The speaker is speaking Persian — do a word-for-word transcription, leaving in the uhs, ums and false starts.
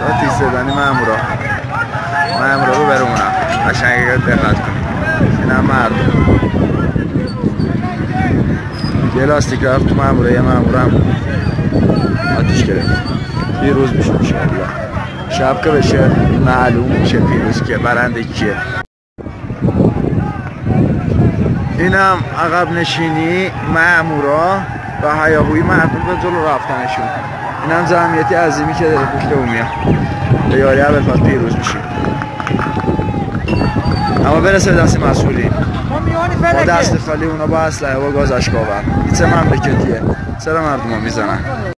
آتیش زدنی مامورا مامورا رو برمونم قشنگ دقت کنید. این هم مردم یه لاستیک رفت تو مامورا، یه مامورم آتیش گرفت. پیروز میشه انشاءالله. شب که بشه معلوم میشه پیروز که برنده کیه. اینم عقب نشینی مامورا و هیاهوی مردم به جلو رفتنشون. اینم جمعیتی عظیمی که داره پشت اون میاد. به یاری ابوالفضل پیروز میشیم. اما برسه دست مسئولین. ما دست خالی اونا با اسلحه و گاز اشکاور. این چه مملکتیه؟ چرا مردم ها میزنن؟